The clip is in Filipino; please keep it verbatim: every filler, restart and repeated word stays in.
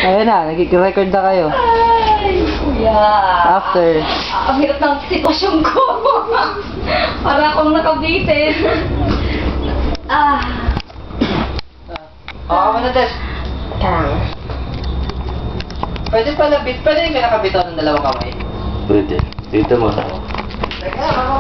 Ayun na, nag-record na kayo. Ay, kuya. After. Ah, ang hirap ng sitwasyon ko. Para akong nakabitin. Ah. Oo, ano Des? Kang. Pwede pala, pwede yung nakabitaw ng dalawang kamay. Pwede. Dito mo. Teka,